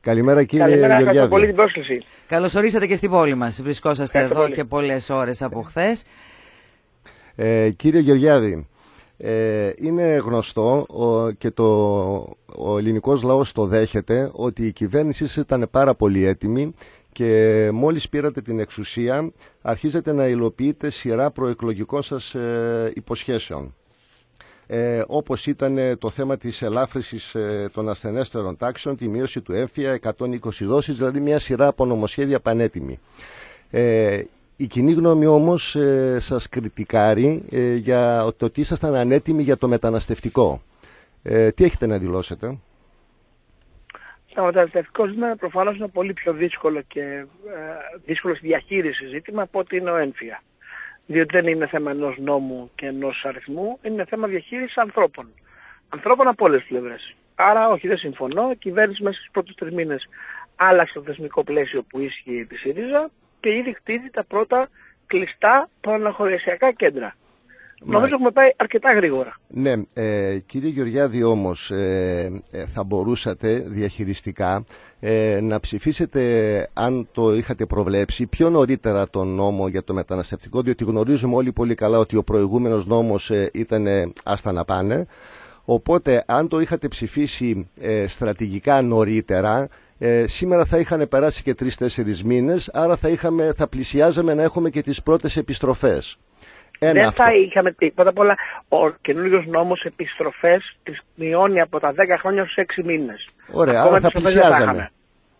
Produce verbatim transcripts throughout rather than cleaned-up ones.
Καλημέρα κύριε Καλημέρα, Γεωργιάδη. ευχαριστώ πολύ την πρόσκληση. Καλώς ορίσατε και στην πόλη μας. Βρισκόσαστε Ευχαριστώ εδώ πολύ. και πολλές ώρες από χθες. Ε, κύριε Γεωργιάδη, ε, είναι γνωστό ο, και το, ο ελληνικός λαός το δέχεται ότι η κυβέρνησή σας ήταν πάρα πολύ έτοιμη και μόλις πήρατε την εξουσία αρχίζετε να υλοποιείτε σειρά προεκλογικών σας ε, υποσχέσεων. Ε, όπως ήταν το θέμα της ελάφρυνσης ε, των ασθενέστερων τάξεων, τη μείωση του έμφυα, εκατόν είκοσι δόσεις, δηλαδή μια σειρά από νομοσχέδια πανέτοιμη. Ε, η κοινή γνώμη όμως ε, σας κριτικάρει ε, για το ότι ήσασταν ανέτοιμοι για το μεταναστευτικό. Ε, τι έχετε να δηλώσετε? Το μεταναστευτικό ζήτημα προφανώς είναι πολύ πιο δύσκολο και ε, δύσκολο στη διαχείριση ζήτημα από ότι είναι ο έμφυα. Διότι δεν είναι θέμα ενός νόμου και ενός αριθμού, είναι θέμα διαχείρισης ανθρώπων. Ανθρώπων από όλες τις πλευρές. Άρα, όχι, δεν συμφωνώ. Η κυβέρνηση μέσα στους πρώτους τρεις μήνες άλλαξε το θεσμικό πλαίσιο που ίσχυε τη ΣΥΡΙΖΑ και ήδη χτίζει τα πρώτα κλειστά προαναχωρησιακά κέντρα. Μα... Νομίζω έχουμε πάει αρκετά γρήγορα. Ναι, ε, κύριε Γεωργιάδη, όμως ε, ε, θα μπορούσατε διαχειριστικά ε, να ψηφίσετε, αν το είχατε προβλέψει, πιο νωρίτερα τον νόμο για το μεταναστευτικό, διότι γνωρίζουμε όλοι πολύ καλά ότι ο προηγούμενος νόμος ε, ήταν ε, άστα να πάνε. Οπότε, αν το είχατε ψηφίσει ε, στρατηγικά νωρίτερα, ε, σήμερα θα είχαν περάσει και τρεις-τέσσερις μήνες, άρα θα, είχαμε, θα πλησιάζαμε να έχουμε και τις πρώτες επιστροφές. Ένα δεν αυτό. θα είχαμε πει. Πρώτα απ' όλα, ο καινούργιος νόμος επιστροφές τις μειώνει από τα δέκα χρόνια στους έξι μήνες. Ωραία, ακόμα άρα θα πλησιάζαμε.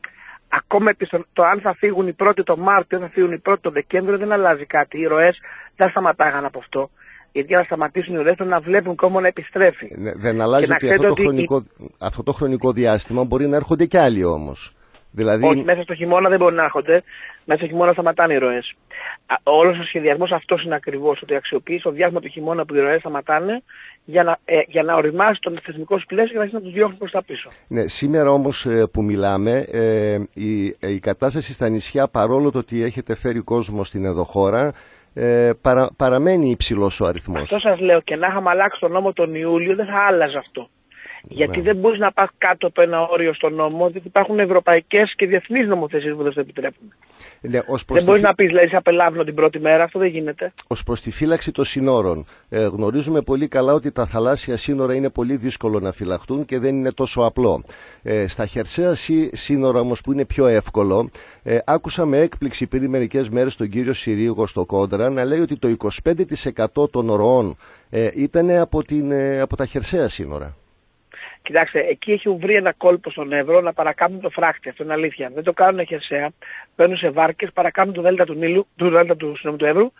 Ακόμα το αν θα φύγουν οι πρώτοι το Μάρτιο, θα φύγουν οι πρώτοι το Δεκέμβριο, δεν αλλάζει κάτι. Οι ροές δεν σταματάγαν από αυτό. Γιατί για να σταματήσουν οι ροές πρέπει να βλέπουν κόμμα να επιστρέφει. Ναι, δεν αλλάζει ότι, αυτό το, ότι χρονικό, η... αυτό το χρονικό διάστημα μπορεί να έρχονται κι άλλοι όμως. Δηλαδή... Όχι, μέσα στο χειμώνα δεν μπορεί να έρχονται. Μέσα στο χειμώνα σταματάνε οι ροές. Όλος ο σχεδιασμός αυτός είναι ακριβώς, ότι αξιοποιεί το διάστημα του χειμώνα που οι ροές σταματάνε για να, ε, για να οριμάσει τον θεσμικό σου πλαίσιο και να αρχίσει να τους διώχνει προς τα πίσω. Ναι, σήμερα όμως ε, που μιλάμε, ε, η, ε, η κατάσταση στα νησιά, παρόλο το ότι έχετε φέρει κόσμο στην εδωχώρα, ε, παρα, παραμένει υψηλός ο αριθμός. Αυτό σας λέω, και να είχαμε αλλάξει τον νόμο τον Ιούλιο δεν θα άλλαζε αυτό. Γιατί ναι. δεν μπορείς να πας κάτω από ένα όριο στον νόμο, διότι υπάρχουν ευρωπαϊκές και διεθνείς νομοθεσίες που δεν το επιτρέπουν. Ναι, δεν μπορείς τη... να πεις, δηλαδή, σε απελάβνω την πρώτη μέρα, αυτό δεν γίνεται. Ως προς τη φύλαξη των σύνορων, ε, γνωρίζουμε πολύ καλά ότι τα θαλάσσια σύνορα είναι πολύ δύσκολο να φυλαχτούν και δεν είναι τόσο απλό. Ε, στα χερσαία σύ, σύνορα όμως που είναι πιο εύκολο, ε, άκουσα με έκπληξη πριν μερικές μέρες τον κύριο Συρίγο στο Κόντρα να λέει ότι το είκοσι πέντε τοις εκατό των ροών ε, ήταν από, την, ε, από τα χερσαία σύνορα. Κοιτάξτε, εκεί έχουν βρει ένα κόλπο στον Εύρο να παρακάμουν το φράχτη. Αυτό είναι αλήθεια. Δεν το κάνουν χερσαία. Παίρνουν σε βάρκες, παρακάμουν το δέλτα του Νείλου, του δέλτα του, του Εύρου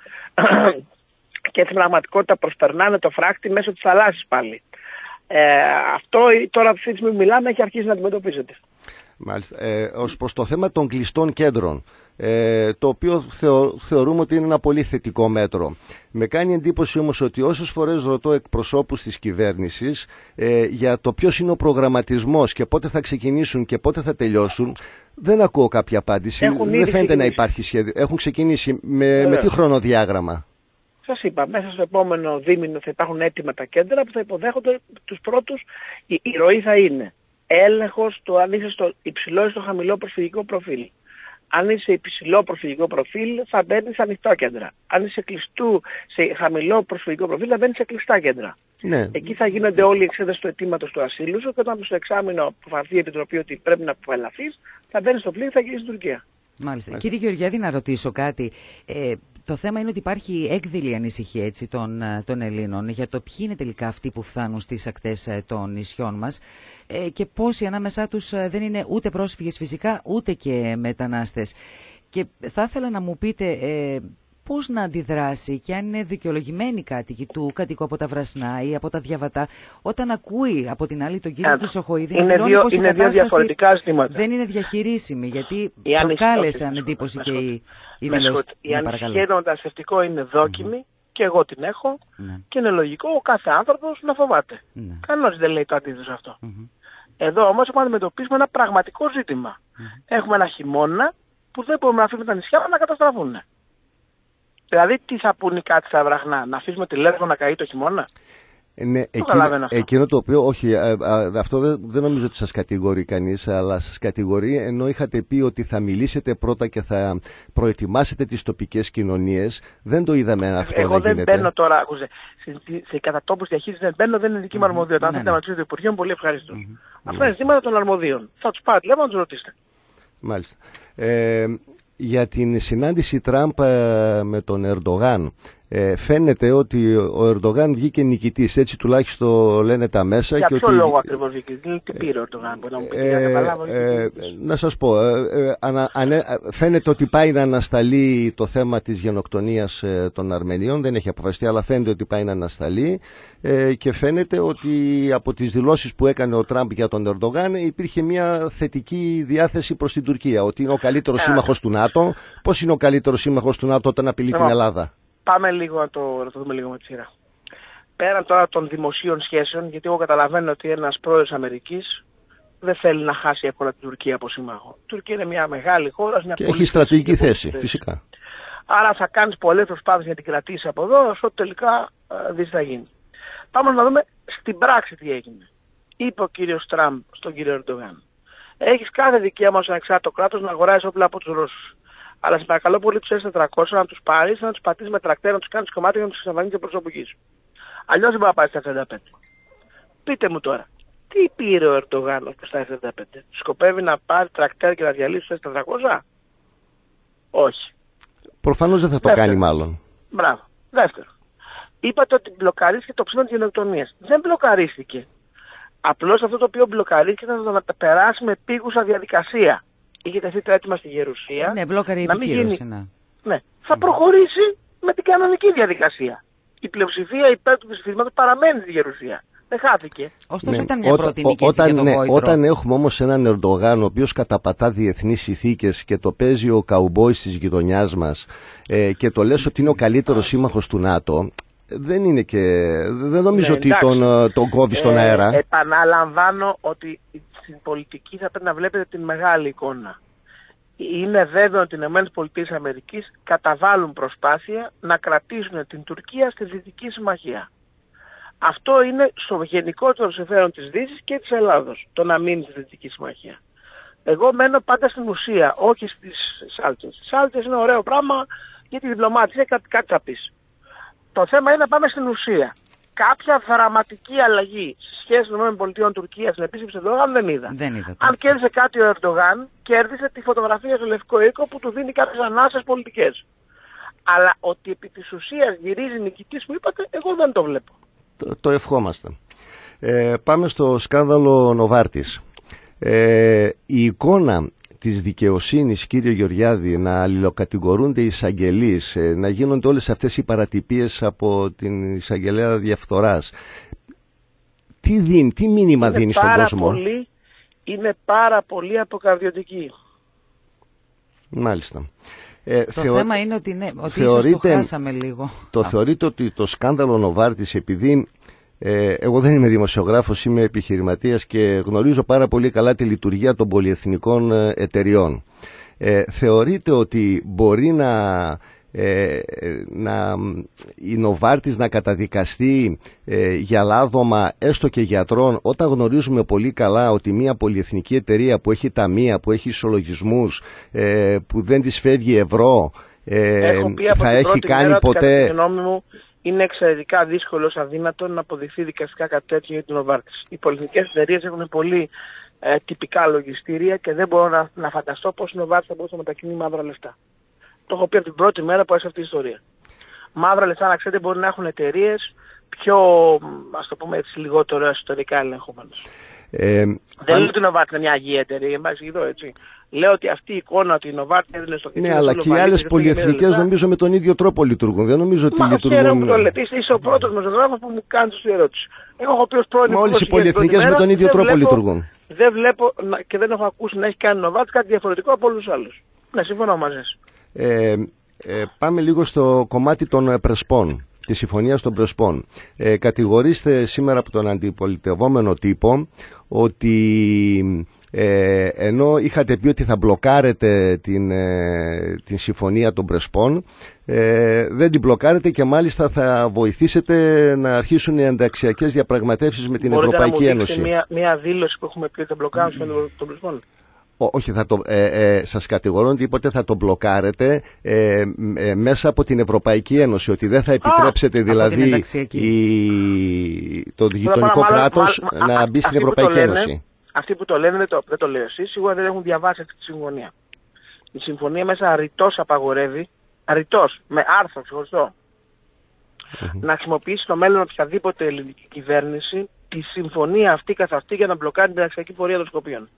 και στην πραγματικότητα προσπερνάνε το φράχτη μέσω της θαλάσσης πάλι. Ε, αυτό τώρα αυτή τη στιγμή μιλάμε έχει αρχίσει να αντιμετωπίζεται. Μάλιστα. Ε, ως προς το θέμα των κλειστών κέντρων, ε, το οποίο θεω, θεωρούμε ότι είναι ένα πολύ θετικό μέτρο. Με κάνει εντύπωση όμως ότι όσες φορές ρωτώ εκπροσώπους της κυβέρνησης ε, για το ποιος είναι ο προγραμματισμός και πότε θα ξεκινήσουν και πότε θα τελειώσουν, δεν ακούω κάποια απάντηση. Έχουν δεν φαίνεται ξεκινήσει. να υπάρχει σχέδιο. Έχουν ξεκινήσει με, με τι χρονοδιάγραμμα? Σας είπα, μέσα στο επόμενο δίμηνο θα υπάρχουν έτοιμα τα κέντρα που θα υποδέχονται τους πρώτους. Η, η ροή θα είναι έλεγχος του αν είσαι στο υψηλό ή στο χαμηλό προσφυγικό προφίλ. Αν είσαι υψηλό προσφυγικό προφίλ θα μπαίνεις σε ανοιχτά κέντρα. Αν είσαι κλειστού σε χαμηλό προσφυγικό προφίλ θα μπαίνεις σε κλειστά κέντρα. Ναι. Εκεί θα γίνονται όλοι οι εξέταση του αιτήματος του ασύλου σου και όταν στο εξάμηνο αποφανθεί η Επιτροπή ότι πρέπει να απελαθείς θα μπαίνεις στο πλοίο και θα γυρίσεις στην Τουρκία. Μάλιστα. Κύριε Γεωργιάδη, να ρωτήσω κάτι. Ε, το θέμα είναι ότι υπάρχει έκδηλη ανησυχία έτσι, των, των Ελλήνων για το ποιοι είναι τελικά αυτοί που φτάνουν στις ακτές των νησιών μας ε, και πόσοι ανάμεσά τους δεν είναι ούτε πρόσφυγες φυσικά ούτε και μετανάστες. Και θα ήθελα να μου πείτε ε, πώς να αντιδράσει και αν είναι δικαιολογημένοι κάτοικοι του κατοικού από τα Βρασνά ή από τα Διαβατά, όταν ακούει από την άλλη τον κύριο Χρυσοχοΐδη να δηλώνει πως η κατάσταση δεν είναι διαχειρίσιμη, γιατί προκάλεσαν εντύπωση και οι, οι δηλώσεις. Η ανησυχία για το μεταναστευτικό είναι δόκιμη mm-hmm. και εγώ την έχω mm-hmm. και είναι λογικό ο κάθε άνθρωπος να φοβάται. Mm-hmm. Κανένας δεν λέει το αντίθετο αυτό. Mm-hmm. Εδώ όμως έχουμε να αντιμετωπίσουμε ένα πραγματικό ζήτημα. Mm-hmm. Έχουμε ένα χειμώνα που δεν μπορούμε να αφήσουμε τα νησιά να καταστραφούν. Δηλαδή, τι θα πούνε κάτι στα βραχνά, να αφήσουμε τη Λέσβο να καεί το χειμώνα? Ναι, εκείνο, εκείνο το οποίο, όχι, α, α, αυτό δεν, δεν νομίζω ότι σας κατηγορεί κανείς, αλλά σας κατηγορεί ενώ είχατε πει ότι θα μιλήσετε πρώτα και θα προετοιμάσετε τις τοπικές κοινωνίες. Δεν το είδαμε αυτό Εγώ να δεν γίνεται. μπαίνω τώρα, άκουσε, σε, σε κατατόπους διαχείρισης δεν μπαίνω, δεν είναι δική μου αρμοδιότητα. Αν θέλετε να ρωτήσετε το Υπουργείο, πολύ ευχαριστώ. Αυτά είναι ζητήματα των αρμοδίων. Θα τους πάρετε τηλέφωνο να τους ρωτήσετε. Μάλιστα. Ε, για την συνάντηση Τραμπ με τον Ερντογάν, ε, φαίνεται ότι ο Ερντογάν βγήκε νικητής, έτσι τουλάχιστον λένε τα μέσα. Για και ποιο ότι, λόγο ακριβώς βγήκε, τι πήρε ο Ερντογάν, μπορεί να μου πείτε, ε, ε, να σας πω, ε, ε, ανα, ανε, φαίνεται ότι πάει να ανασταλεί το θέμα της γενοκτονίας ε, των Αρμενίων, δεν έχει αποφασιστεί, αλλά φαίνεται ότι πάει να ανασταλεί ε, και φαίνεται ότι από τις δηλώσεις που έκανε ο Τραμπ για τον Ερντογάν υπήρχε μια θετική διάθεση προς την Τουρκία, ότι είναι ο καλύτερος σύμμαχος του ΝΑΤΟ. Πώς είναι ο καλύτερος σύμμαχος του ΝΑΤΟ όταν απειλεί την Ελλάδα? Πάμε λίγο να το, να το δούμε λίγο με τη σειρά. Πέραν τώρα των δημοσίων σχέσεων, γιατί εγώ καταλαβαίνω ότι ένας πρόεδρος Αμερικής δεν θέλει να χάσει εύκολα την Τουρκία από σύμμαχο. Η Τουρκία είναι μια μεγάλη χώρα, μια και έχει στρατηγική θέση, θέση, φυσικά. Άρα θα κάνεις πολλές προσπάθειες για την κρατήσεις από εδώ, όσο τελικά ε, δεις θα γίνει. Πάμε να δούμε στην πράξη τι έγινε. Είπε ο κύριος Τραμπ στον κύριο Ερντογάν: έχεις κάθε δικαίωμα ως ανεξάρτητο κράτος να αγοράσεις όπλα από τους Ρώσους. Αλλά σε παρακαλώ πολύ τους ες τετρακόσια να τους πάρεις, να τους πατήσεις με τρακτέρ, να τους κάνεις κομμάτια για να τους εξαφανίσεις προσωπική σου. Αλλιώς δεν μπορεί να πάρεις τα εφ τριάντα πέντε. Πείτε μου τώρα, τι πήρε ο Ερντογάν ως προς τα εφ τριάντα πέντε? Σκοπεύει να πάρει τρακτέρ και να διαλύσει τους ες τετρακόσια? Όχι. Προφανώς δεν θα το Δεύτερο. κάνει μάλλον. Μπράβο. Δεύτερο. Είπατε ότι μπλοκαρίστηκε το ψήμα της γενοκτονίας. Δεν μπλοκαρίστηκε. Απλώς αυτό το οποίο μπλοκαρίστηκε ήταν να τα περάσει με επίγουσα διαδικασία. Είχε τεθεί το αίτημα στη Γερουσία. Ναι, μπλόκαρη επικύρωση. Ναι. ναι. Θα προχωρήσει με την κανονική διαδικασία. Η πλειοψηφία υπέρ του ψηφίσματος παραμένει στη Γερουσία. Δεν χάθηκε. Ωστόσο ναι. ήταν μια πρώτη νίκη έτσι για τον ναι, Βόητρο. Όταν έχουμε όμως έναν Ερντογάν ο οποίος καταπατά διεθνείς συνθήκες και το παίζει ο καουμπόης της γειτονιάς μας ε, και το λες ότι είναι ο καλύτερος σύμμαχος του ΝΑΤΟ, δεν είναι και... δεν νομίζω ναι, ότι τον, τον κόβει στον ε, αέρα. Επαναλαμβάνω ότι στην πολιτική θα πρέπει να βλέπετε την μεγάλη εικόνα. Είναι βέβαιο ότι οι ΗΠΑ καταβάλουν προσπάθεια να κρατήσουν την Τουρκία στη Δυτική Συμμαχία. Αυτό είναι στο γενικότερο συμφέρον της Δύσης και της Ελλάδος, το να μείνει στη Δυτική Συμμαχία. Εγώ μένω πάντα στην ουσία, όχι στις σάλτσες. Οι σάλτσες είναι ωραίο πράγμα γιατί η διπλωμάτια κάτι, κάτι θα πεις. Το θέμα είναι να πάμε στην ουσία. Κάποια δραματική αλλαγή στη σχέση των ΗΠΑ Τουρκία στην επίσκεψη του Ερντογάν δεν είδα. Δεν είδα Αν κέρδισε κάτι ο Ερντογάν, κέρδισε τη φωτογραφία στο Λευκό Οίκο που του δίνει κάποιες ανάσες πολιτικές. Αλλά ότι επί της ουσίας γυρίζει νικητής που είπατε, εγώ δεν το βλέπω. Το, το ευχόμαστε. Ε, πάμε στο σκάνδαλο Νοβάρτης. Ε, η εικόνα της δικαιοσύνης, κύριε Γεωργιάδη, να αλληλοκατηγορούνται οι εισαγγελείς, να γίνονται όλες αυτές οι παρατυπίες από την εισαγγελέα διαφθοράς, τι δίνει, τι μήνυμα είναι δίνει στον κόσμο? Πολύ, είναι πάρα πολύ αποκαρδιωτική. Μάλιστα. Ε, το θεω... θέμα είναι ότι, ναι, ότι θεωρείτε, ίσως το χάσαμε λίγο. Το θεωρείτε ότι το σκάνδαλο Νοβάρτης, επειδή ε, εγώ δεν είμαι δημοσιογράφος, είμαι επιχειρηματίας και γνωρίζω πάρα πολύ καλά τη λειτουργία των πολυεθνικών εταιριών, ε, θεωρείτε ότι μπορεί να, ε, να η Νοβάρτης να καταδικαστεί ε, για λάδωμα έστω και γιατρών, όταν γνωρίζουμε πολύ καλά ότι μια πολυεθνική εταιρεία που έχει ταμεία, που έχει ισολογισμούς, ε, που δεν της φεύγει ευρώ, ε, θα έχει κάνει ποτέ... Είναι εξαιρετικά δύσκολο, αδύνατο να αποδειχθεί δικαστικά κάτι τέτοιο για την Νοβάρτης. Οι πολυεθνικές εταιρείες έχουν πολύ ε, τυπικά λογιστήρια και δεν μπορώ να, να φανταστώ πώς η Νοβάρτης θα μπορούσε να μετακινεί μαύρα λεφτά. Το έχω πει από την πρώτη μέρα που έσαι αυτή η ιστορία. Μαύρα λεφτά, να ξέρετε, μπορεί να έχουν εταιρείες πιο, ας το πούμε έτσι, λιγότερο εσωτερικά ελεγχόμενες. Ε, δεν αν... λέω ότι η Νοβάρτης είναι μια αγία εταιρεία, εμπάξει εδώ, έτσι. Λέω ότι αυτή η εικόνα ότι η Νοβάρτης έδινε στο κοινό. Ναι, αλλά και οι άλλες πολυεθνικές νομίζω με τον ίδιο τρόπο λειτουργούν. Δεν νομίζω ότι Μα, λειτουργούν. Χαίρομαι που το λέτε. Είσαι ο πρώτος μεσογράφος που μου κάνει τη ερώτηση. Εγώ έχω πει ως πρώην. Μα όλες οι πολυεθνικές με τον ίδιο τρόπο βλέπω, λειτουργούν. Δεν βλέπω και δεν έχω ακούσει να έχει κάνει Νοβάρτης κάτι διαφορετικό από όλους τους άλλους. Ναι, συμφωνώ μαζί σας. Ε, ε, πάμε λίγο στο κομμάτι των Πρεσπών, τη συμφωνία των Πρεσπών. Ε, κατηγορείστε σήμερα από τον αντιπολιτευόμενο τύπο ότι Ε, ενώ είχατε πει ότι θα μπλοκάρετε την, ε, την συμφωνία των Πρεσπών, ε, δεν την μπλοκάρετε και μάλιστα θα βοηθήσετε να αρχίσουν οι ενταξιακές διαπραγματεύσεις με την Μπορείτε Ευρωπαϊκή να μου Ένωση. Μια, μια δήλωση που έχουμε πει ότι θα μπλοκάρουμε mm. των Πρεσπών. Όχι, θα το, ε, ε, σας κατηγορώ ότι είπατε θα το μπλοκάρετε ε, ε, μέσα από την Ευρωπαϊκή Ένωση, ότι δεν θα επιτρέψετε Α, δηλαδή η, το γειτονικό κράτος μάλλον, να μπει στην Ευρωπαϊκή λένε, Ένωση. Αυτοί που το λένε δεν το, δεν το λέω εσείς, σίγουρα δεν έχουν διαβάσει αυτή τη συμφωνία. Η συμφωνία μέσα ρητός απαγορεύει, ρητός, με άρθρο ξεχωριστό, mm-hmm. να χρησιμοποιήσει στο μέλλον οποιαδήποτε ελληνική κυβέρνηση τη συμφωνία αυτή καθ' αυτή για να μπλοκάρει την αξιακή πορεία των Σκοπίων.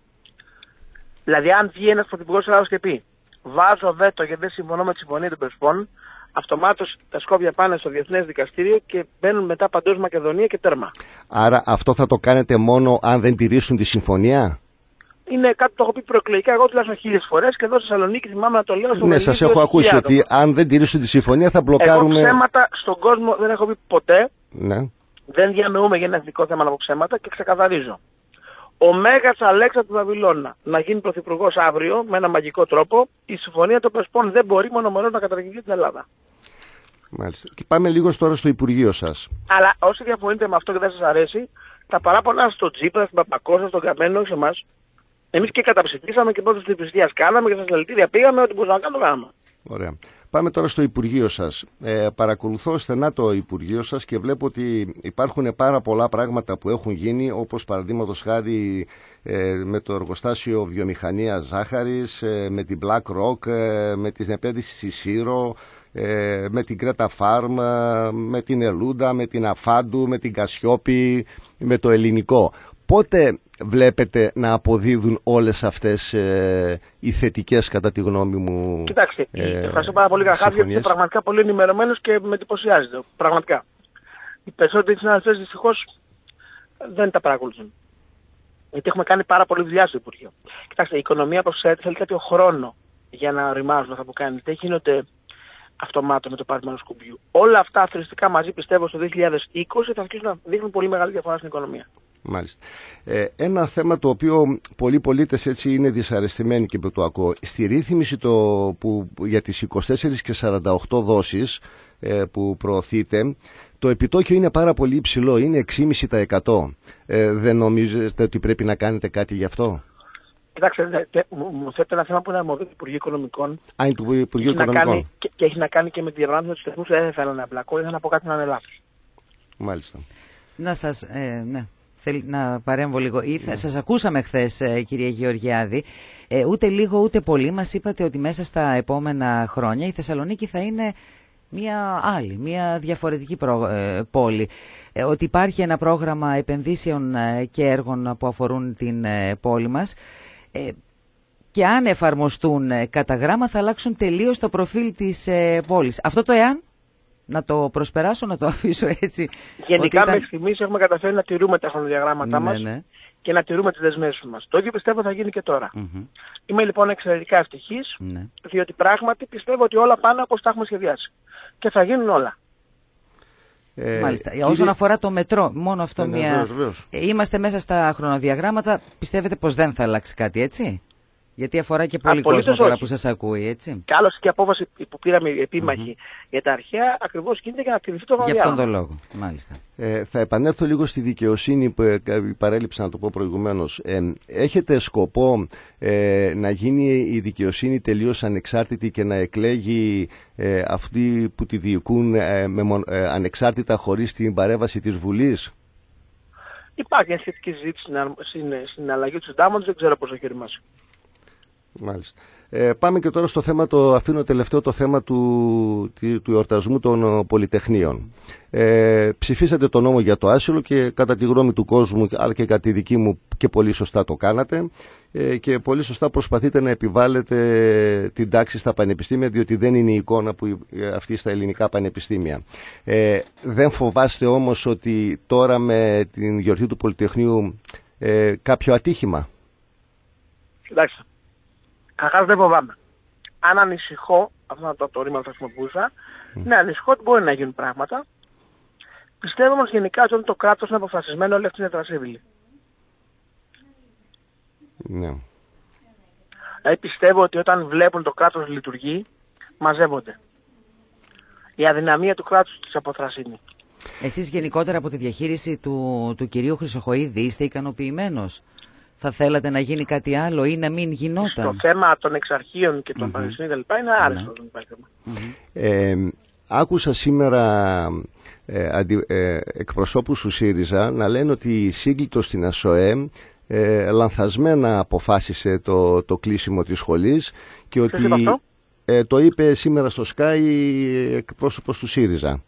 Δηλαδή, αν βγει ένας πρωθυπουργός της Ελλάδας και πει βάζω βέτο γιατί δεν συμφωνώ με τη συμφωνία των Πρεσπών, αυτομάτως τα Σκόπια πάνε στο Διεθνές Δικαστήριο και μπαίνουν μετά παντός Μακεδονία και τέρμα. Άρα αυτό θα το κάνετε μόνο αν δεν τηρήσουν τη συμφωνία? Είναι κάτι που το έχω πει προεκλογικά εγώ τουλάχιστον χίλιες φορές και εδώ στη Θεσσαλονίκη θυμάμαι να το λέω στο Ναι, σας έχω ακούσει ότι αν δεν τηρήσουν τη συμφωνία θα μπλοκάρουμε. Εγώ ψέματα στον κόσμο δεν έχω πει ποτέ. Ναι. Δεν διανοούμε για ένα εθνικό θέμα από ψέματα και ξεκαθαρίζω. Ο Μέγας Αλέξανδρος του Βαβυλώνα να γίνει πρωθυπουργός αύριο με ένα μαγικό τρόπο, η συμφωνία των Πρεσπών δεν μπορεί μονομερώς να καταργηθεί στην Ελλάδα. Μάλιστα. Και πάμε λίγο τώρα στο Υπουργείο σας. Αλλά όσοι διαφωνείτε με αυτό και δεν σας αρέσει, τα παράπονα στο Τσίπρα, στην Παπακώστα, στον Καμένο, σε εμάς. Εμείς και καταψηφίσαμε και πρώτος της πληστείας κάναμε και στα συλλαλητήρια πήγαμε, ό,τι μπορούσαμε να κάνουμε, κάναμε. Ωραία. Πάμε τώρα στο Υπουργείο σας. Ε, παρακολουθώ στενά το Υπουργείο σας και βλέπω ότι υπάρχουν πάρα πολλά πράγματα που έχουν γίνει, όπως παραδείγματος χάρη ε, με το εργοστάσιο βιομηχανίας ζάχαρης, ε, με την BlackRock, ε, με την επένδυση στη Σύρο, ε, με την Κρέτα Φάρμ, με την Ελούντα, με την Αφάντου, με την Κασιόπη, με το Ελληνικό. Πότε βλέπετε να αποδίδουν όλες αυτές ε, οι θετικές, κατά τη γνώμη μου? Κοιτάξτε, ε, ευχαριστώ πάρα πολύ καταρχάς γιατί είστε πραγματικά πολύ ενημερωμένος και με εντυπωσιάζετε. Πραγματικά. Οι περισσότεροι συνάδελφοι δυστυχώς δεν τα παρακολουθούν. Γιατί έχουμε κάνει πάρα πολλή δουλειά στο Υπουργείο. Κοιτάξτε, η οικονομία προσφέρεται, θέλει κάποιο χρόνο για να οριμάζουν αυτά που κάνετε. Δεν γίνονται αυτομάτω με το πάρτιμα ενός κουμπιού. Όλα αυτά αθροιστικά μαζί πιστεύω στο δύο χιλιάδες είκοσι θα αρχίσουν να δείχνουν πολύ μεγάλη διαφορά στην οικονομία. Μάλιστα. Ε, ένα θέμα το οποίο πολλοί πολίτες έτσι είναι δυσαρεστημένοι και που το ακούω. Στη ρύθμιση το, που, για τις είκοσι τέσσερις και σαράντα οκτώ δόσεις ε, που προωθείτε, το επιτόκιο είναι πάρα πολύ υψηλό, είναι έξι κόμμα πέντε τοις εκατό. Ε, δεν νομίζετε ότι πρέπει να κάνετε κάτι γι' αυτό? Κοιτάξτε, μου θέτει ένα θέμα που είναι αρμοδίο του Υπουργείου Οικονομικών. Α, είναι του Υπουργείου Οικονομικών. Και, και έχει να κάνει και με τη διοργάνωση του τεχνού. Δεν θέλω να εμπλακώ, ήθελα να πω κάτι να είναι λάθος. Μάλιστα. Να σας, ε, ναι. Θέλει να παρέμβω λίγο. Yeah. Σας ακούσαμε χθες, κυρία Γεωργιάδη. Ε, ούτε λίγο ούτε πολύ μας είπατε ότι μέσα στα επόμενα χρόνια η Θεσσαλονίκη θα είναι μια άλλη, μια διαφορετική προ, ε, πόλη. Ε, ότι υπάρχει ένα πρόγραμμα επενδύσεων ε, και έργων που αφορούν την ε, πόλη μας. Ε, και αν εφαρμοστούν ε, κατά γράμμα θα αλλάξουν τελείως το προφίλ της ε, πόλης. Αυτό το εάν? Να το προσπεράσω, να το αφήσω έτσι? Γενικά, ήταν... μέχρι στιγμής έχουμε καταφέρει να τηρούμε τα χρονοδιαγράμματά ναι, μας ναι. και να τηρούμε τις δεσμεύσεις μας. Το ίδιο πιστεύω θα γίνει και τώρα. Mm-hmm. Είμαι λοιπόν εξαιρετικά ευτυχής, ναι. διότι πράγματι πιστεύω ότι όλα πάνε όπως τα έχουμε σχεδιάσει. Και θα γίνουν όλα. Ε, Μάλιστα. Κύριε... Όσον αφορά το μετρό, μόνο αυτό ναι, μια... Βεβαίως, βεβαίως. Είμαστε μέσα στα χρονοδιαγράμματα. Πιστεύετε πως δεν θα αλλάξει κάτι, έτσι? Γιατί αφορά και πολύ κόσμο τώρα που σας ακούει, έτσι. Και άλλωστε και η απόφαση που πήραμε επίμαχη mm-hmm. για τα αρχαία ακριβώς γίνεται για να τηρηθεί το χρονοδιάγραμμα. Γι' αυτόν τον λόγο, μάλιστα. Ε, θα επανέλθω λίγο στη δικαιοσύνη που ε, παρέλειψα να το πω προηγουμένως. Ε, έχετε σκοπό ε, να γίνει η δικαιοσύνη τελείως ανεξάρτητη και να εκλέγει ε, αυτοί που τη διοικούν ε, με, ε, ανεξάρτητα χωρίς την παρέμβαση της Βουλής? Υπάρχει μια σχετική συζήτηση στην, στην αλλαγή του συντάγματος, δεν ξέρω πώς έχει οριμάσει. Μάλιστα. Ε, πάμε και τώρα στο θέμα, το αφήνω τελευταίο, το θέμα του, του εορτασμού των πολυτεχνείων. Ε, ψηφίσατε το νόμο για το άσυλο και κατά τη γνώμη του κόσμου, αλλά και κατά τη δική μου, και πολύ σωστά το κάνατε, ε, και πολύ σωστά προσπαθείτε να επιβάλλετε την τάξη στα πανεπιστήμια, διότι δεν είναι η εικόνα που αυτή στα ελληνικά πανεπιστήμια. Ε, δεν φοβάστε όμως ότι τώρα με την γιορτή του Πολυτεχνείου ε, κάποιο ατύχημα? Εντάξει. Καταρχάς δεν φοβάμαι. Αν ανησυχώ, αυτό είναι το, το ρήμα που θα χρησιμοποιούσα, mm. ναι, ανησυχώ ότι μπορεί να γίνουν πράγματα. Πιστεύω όμως γενικά ότι το κράτος είναι αποφασισμένο, όλοι αυτοί είναι τρασίβιλοι. Ναι. Δηλαδή πιστεύω ότι όταν βλέπουν το κράτος λειτουργεί, μαζεύονται. Η αδυναμία του κράτους της αποθρασύνει. Εσείς γενικότερα από τη διαχείριση του, του κυρίου Χρυσοχοΐδη είστε ικανοποιημένος? Θα θέλατε να γίνει κάτι άλλο ή να μην γινόταν? Το θέμα των εξαρχείων και των mm-hmm. πανεπιστημίων κλπ. Είναι άριστο. Mm-hmm. Ε, άκουσα σήμερα ε, αντι, ε, εκπροσώπους του ΣΥΡΙΖΑ να λένε ότι η σύγκλιτος στην ΑΣΟΕ ε, λανθασμένα αποφάσισε το, το κλείσιμο της σχολής και ότι ε, το είπε σήμερα στο Sky εκπρόσωπος του ΣΥΡΙΖΑ.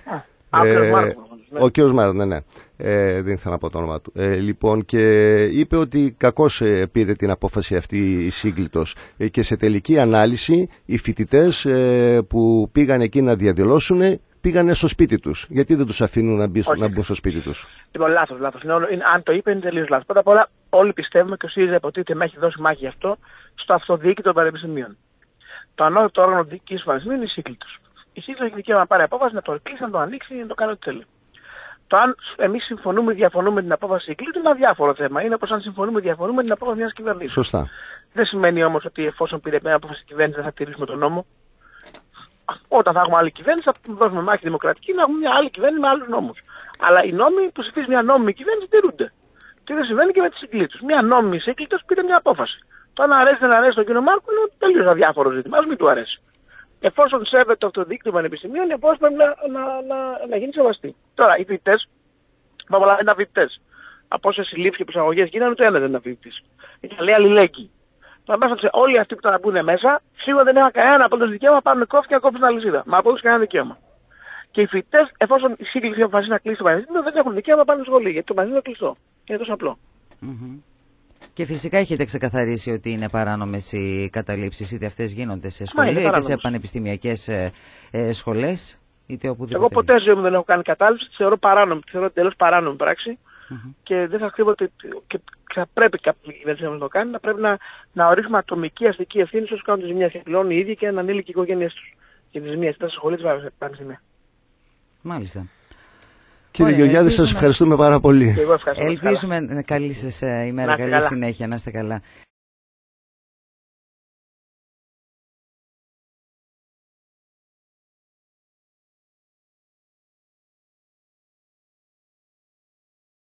Ε, ο κ. Μάρκο, ναι, ναι. Ε, δεν ήθελα να πω το όνομα του. Ε, λοιπόν, και είπε ότι κακώς ε, πήρε την απόφαση αυτή η σύγκλιτος. Ε, και σε τελική ανάλυση, οι φοιτητές ε, που πήγαν εκεί να διαδηλώσουν, πήγανε στο σπίτι τους. Γιατί δεν τους αφήνουν να, μπει, να μπουν στο σπίτι τους? Λοιπόν, λάθος, λάθος. Είναι, αν το είπε, είναι τελείως λάθος. Πρώτα απ' όλα, όλοι πιστεύουμε και ο ΣΥΡΙΖΑ υποτίθεται με έχει δώσει μάχη γι' αυτό στο αυτοδιοίκητο των πανεπιστημίων. Το ανώτατο όργανο διοίκησης του πανεπιστημίου είναι η σύγκλιτος. Η σύγκλιτος έχει δικαίωμα να πάρει απόφαση, να το κλείσει, να το ανοίξει, να το κάνει ό,τι θέλει. Το αν εμείς συμφωνούμε ή διαφωνούμε με την απόφαση σύγκλιτου είναι ένα διάφορο θέμα. Είναι όπως αν συμφωνούμε ή διαφωνούμε με την απόφαση μιας κυβέρνησης. Σωστά. Δεν σημαίνει όμως ότι εφόσον πήρε μια απόφαση η κυβέρνηση δεν θα τηρήσουμε τον νόμο. Όταν θα έχουμε άλλη κυβέρνηση, θα δώσουμε μάχη δημοκρατική, να έχουμε μια άλλη κυβέρνηση με άλλους νόμους. Αλλά οι νόμοι που ψηφίζει μια νόμιμη κυβέρνηση τηρούνται. Και δεν συμβαίνει και με τις σύγκλιτους. Μια νόμιμη σύγκλιτος πήρε μια απόφαση. Το αν αρέσει δεν αρέσει τον κύριο Μάρκο είναι τελείως αδιάφορο ζήτημα. Ας μην του αρέσει. Εφόσον σέβεται το αυτοδίκτυο πανεπιστημίων, η απόφαση πρέπει να, να, να, να γίνει σεβαστή. Τώρα, οι φοιτητές, πάμε να είναι φοιτητές. Από όσες συλλήψεις και προσαγωγές γίνανε, ούτε ένα δεν είναι φοιτητής. Είναι λέει αλληλέγγυη. Τώρα, μέσα όλοι αυτοί που θα μπουν μέσα, σίγουρα δεν έχουν κανένα απολύτως δικαίωμα να πάρουν κόφι και να κόψουν αλυσίδα. Μα απολύτως κανένα δικαίωμα. Και οι φοιτητές, εφόσον η σύγκληση αποφασίσει να κλείσει το πανεπιστήμιο, δεν έχουν δικαίωμα να πάνε στο σχολείο. Γιατί το πανεπιστήμιο είναι κλειστό. Είναι τόσο απλό. Mm-hmm. Και φυσικά έχετε ξεκαθαρίσει ότι είναι παράνομες οι καταλήψεις, είτε αυτές γίνονται σε σχολεία, είτε σε πανεπιστημιακές ε, ε, σχολές, είτε οπουδήποτε. Εγώ ποτέ ζωή μου δεν έχω κάνει κατάληψη, τη θεωρώ παράνομη, τη θεωρώ τελείως παράνομη πράξη mm-hmm. και δεν θα κρύβω ότι και θα πρέπει κάποια κυβέρνηση να το κάνει, να πρέπει να, να ορίσουμε ατομική αστική ευθύνη όσους κάνουν τη ζημία και πληρώνουν οι ίδιοι και να ανήλικοι οι οικογένειες τους. Και τη ζημία ήταν στη σχολή της πανεπιστημίου. Μάλιστα. Κύριε Ωραία, Γεωργιάδη, σας ευχαριστούμε πάρα πολύ. Και εγώ ευχαριστώ. Ελπίζουμε καλή σας ημέρα, καλή συνέχεια, να είστε καλά.